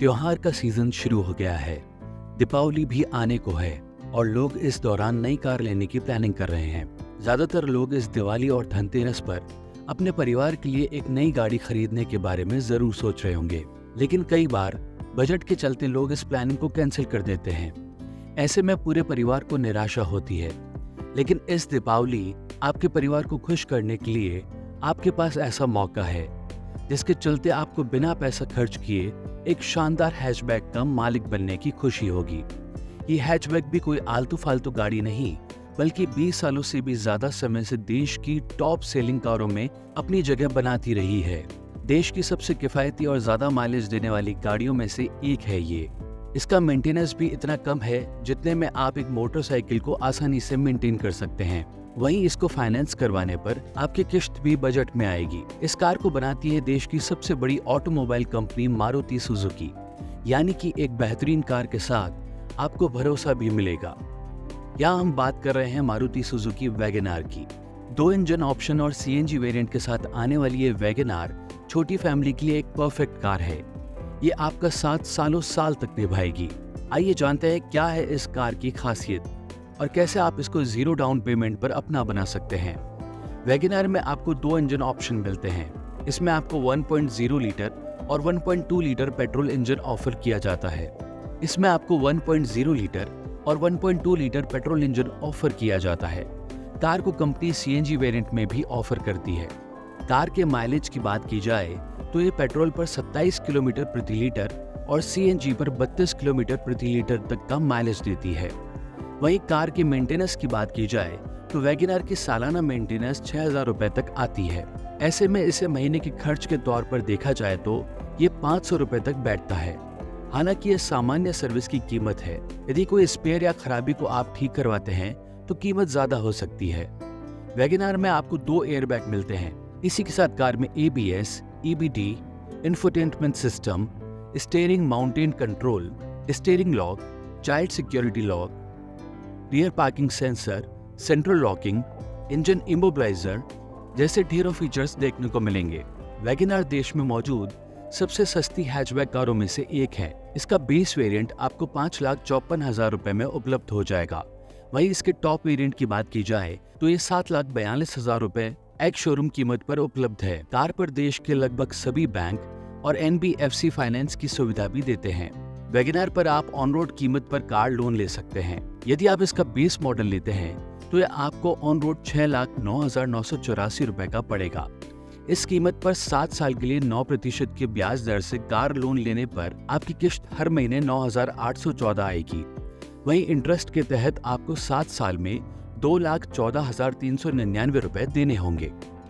त्योहार का सीजन शुरू हो गया है। दीपावली भी आने को है और लोग इस दौरान नई कार लेने की प्लानिंग कर रहे हैं। ज्यादातर लोग इस दिवाली और धनतेरस पर अपने परिवार के लिए एक नई गाड़ी खरीदने के बारे में जरूर सोच रहे होंगे, लेकिन कई बार बजट के चलते लोग इस प्लानिंग को कैंसिल कर देते हैं। ऐसे में पूरे परिवार को निराशा होती है। लेकिन इस दीपावली आपके परिवार को खुश करने के लिए आपके पास ऐसा मौका है जिसके चलते आपको बिना पैसा खर्च किए एक शानदार हैचबैक का मालिक बनने की खुशी होगी। ये हैचबैक भी कोई आलतू फालतू गाड़ी नहीं, बल्कि 20 सालों से भी ज्यादा समय से देश की टॉप सेलिंग कारों में अपनी जगह बनाती रही है। देश की सबसे किफायती और ज्यादा माइलेज देने वाली गाड़ियों में से एक है ये। इसका मेंटेनेंस भी इतना कम है जितने में आप एक मोटरसाइकिल को आसानी से मेंटेन कर सकते हैं। वहीं इसको फाइनेंस करवाने पर आपकी किश्त भी बजट में आएगी। इस कार को बनाती है देश की सबसे बड़ी ऑटोमोबाइल कंपनी मारुति सुजुकी, यानी कि एक बेहतरीन कार के साथ आपको भरोसा भी मिलेगा। यहाँ हम बात कर रहे हैं मारुति सुजुकी वैगनआर की। 2 इंजन ऑप्शन और सीएनजी वेरिएंट के साथ आने वाली ये वैगनआर छोटी फैमिली के लिए एक परफेक्ट कार है। ये आपका साथ साल तक निभाएगी। आइए जानते हैं क्या है इस कार की खासियत और कैसे आप इसको 0 डाउन पेमेंट पर अपना बना सकते हैं। वैगनआर में आपको 2 इंजन ऑप्शन मिलते हैं। इसमें आपको 1.0 लीटर और 1.2 लीटर पेट्रोल इंजन ऑफर किया जाता है। इसमें आपको 1.0 लीटर और 1.2 लीटर पेट्रोल इंजन ऑफर किया जाता है। कार को कंपनी सीएनजी वेरिएंट में भी ऑफर करती है। कार के माइलेज की बात की जाए तो ये पेट्रोल पर 27 किलोमीटर प्रति लीटर और सीएनजी पर 32 किलोमीटर प्रति लीटर तक का माइलेज देती है। वहीं कार की मेंटेनेंस की बात की जाए तो वैगनआर की सालाना मेंटेनेंस 6000 रुपए तक आती है। ऐसे में इसे महीने के खर्च के तौर पर देखा जाए तो ये 500 रुपए तक बैठता है। हालांकि ये सामान्य सर्विस की कीमत है। यदि कोई स्पेयर या खराबी को आप ठीक करवाते हैं तो कीमत ज्यादा हो सकती है। वैगनआर में आपको 2 एयरबैग मिलते हैं। इसी के साथ कार में ABS, EBD, infotainment system, steering mounted control, steering lock, child security lock, rear parking sensor, central locking, engine immobiliser जैसे ढेरों फीचर्स देखने को मिलेंगे। वैगनआर देश में मौजूद सबसे सस्ती हैचबैक कारों में से एक है। इसका बेस वेरिएंट आपको 5,54,000 रुपए में उपलब्ध हो जाएगा। वहीं इसके टॉप वेरिएंट की बात की जाए तो ये 7,42,000 रुपए एक शोरूम कीमत पर उपलब्ध है। कार पर देश के लगभग सभी बैंक और NBFC फाइनेंस की सुविधा भी देते हैं। वैगनआर पर आप ऑन रोड कीमत पर कार लोन ले सकते हैं। यदि आप इसका बेस मॉडल लेते हैं तो यह आपको ऑन रोड 6,09,984 रुपए का पड़ेगा। इस कीमत पर 7 साल के लिए 9% के ब्याज दर से कार लोन लेने पर आपकी किश्त हर महीने 9,814 आएगी। वहीं इंटरेस्ट के तहत आपको 7 साल में 2,14,399 रुपए देने होंगे।